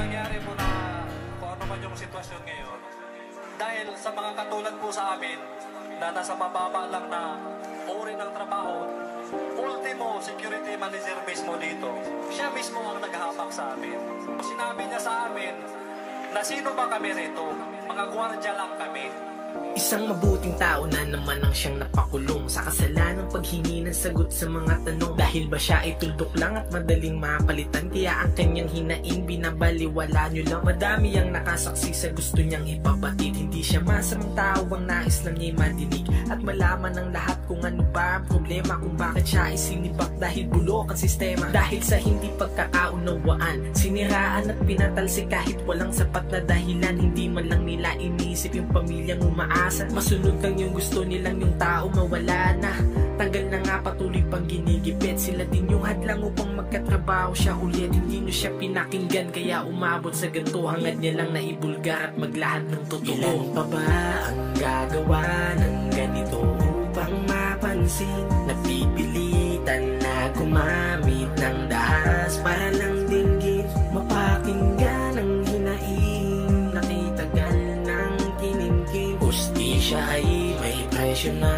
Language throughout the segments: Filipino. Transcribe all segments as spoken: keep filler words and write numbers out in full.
nangyari po na kung ano man yung sitwasyon ngayon, dahil sa mga katulad po sa amin na nasa mababa lang na uri ng trabaho, ultimo security manager mismo dito, siya mismo ang naghahamak sa amin. Sinabi niya sa amin na sino ba kami rito? Mga gwardiya lang kami. Isang mabuting tao na naman ang siyang napakulong sa kasalanang paghingi ng sagot sa mga tanong. Dahil ba siya ay tuldok lang at madaling mapalitan, kaya ang kanyang hinaing binabaliwala nyo lang. Madami ang nakasaksi sa gusto niyang ipabatid. Hindi siya masamang tao, ang nais lang niya'y madinig at malaman ng lahat kung ano ba ang problema, kung bakit siya ay sinibak dahil bulok ang sistema. Dahil sa hindi pagkakaunawaan, siniraan at pinatalsi kahit walang sapat na dahilan. Hindi man lang nila inisip yung pamilyang umaasa. Masunod lang yung gusto nilang yung tao mawala na. Tagal na nga patuloy pang ginigipit. Sila din yung hadlang upang magkatrabaho siya ulit. Hindi nyo siya pinakinggan kaya umabot sa ganito. Hangad niya lang na ibulgar at maglahad ng totoo. Ilan pa ba ang gagawa ng ganito upang mapansin? Napipilitan na gumamit ng dahas para lang dinggin, mapakinggan ang hinaing. Nakitagal ng kinimkim, hustisya ay may presyo na.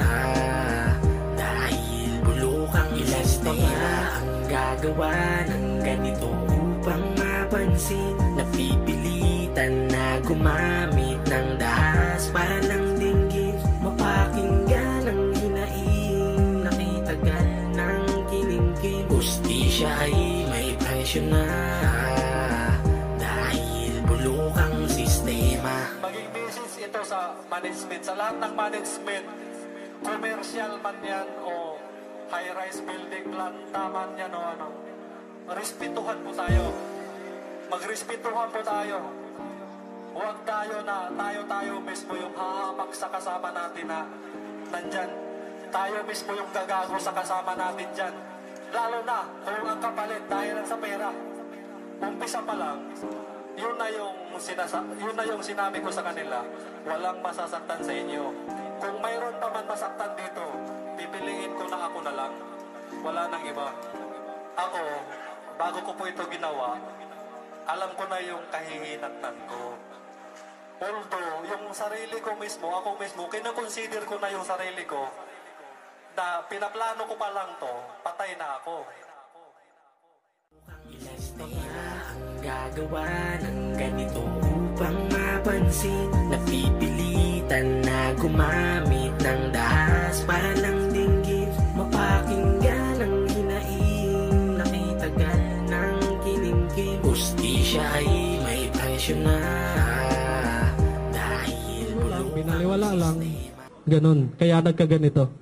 Dahil bulukang ilas pa ba ang gagawa ng ganito upang mapansin? Napipilitan na gumamit ng dahas para lang dinggin, mapakinggan ang hinaing. Nakitagal ng kinimkim, hustisya ay may presyo na. Dahil bulukang sistema. Maging business ito sa management, sa lahat ng management, commercial man yan o high-rise building, planta man yan o ano, respetuhan po tayo. Magrespetuhan po tayo. Huwag tayo na tayo-tayo mismo yung hahamak sa kasama natin na nandyan. Tayo mismo yung gagago sa kasama natin dyan. Lalo na kung ang kapalit dahil lang sa pera. Umpisa pa lang, yun na yung, sinasa yun na yung sinabi ko sa kanila, walang masasaktan sa inyo. Kung mayroon pa man masaktan dito, pipiliin ko na ako na lang. Wala nang iba. Ako, bago ko po ito ginawa, alam ko na yung kahihinatnan ko. Although, yung sarili ko mismo, ako mismo, kinakonsider ko na yung sarili ko, na pinaplano ko pa lang to, patay na ako. Ilas pa ba ang gagawa ng ganito upang mapansin? Napipilitan na gumamit ng dahas para lang dinggin, mapakinggan ang hinaing. Nakitagal ng kinimkim, hustisya ay may presyo na. Dahil bulok binaliwala lang, ganun, kaya nagkaganito.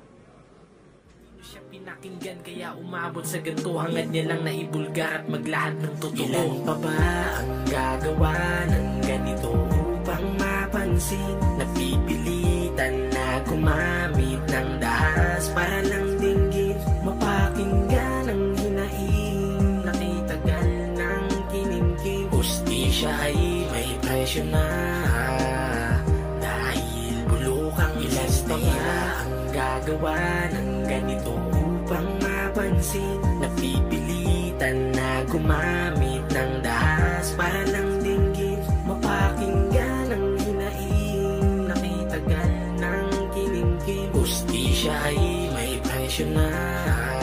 Pinakinggan kaya umabot sa ganito. Hangad niya lang na ibulgar at maglahad ng totoo. Ilan pa ba ang gagawa ng ganito upang mapansin? Napipilitan na gumamit ng dahas para lang dinggin, mapakinggan ang hinaing. Nakitagal ng kinimkim, hustisya ay may presyo na. Dahil bulukang ilas pa ba ang gagawa ng ganito upang mapansin? Napipilitan na gumamit ng dahas para lang dinggin, mapakinggan ang hinaing. Nakitagal ng kinimkim, hustisya ay may presyo na.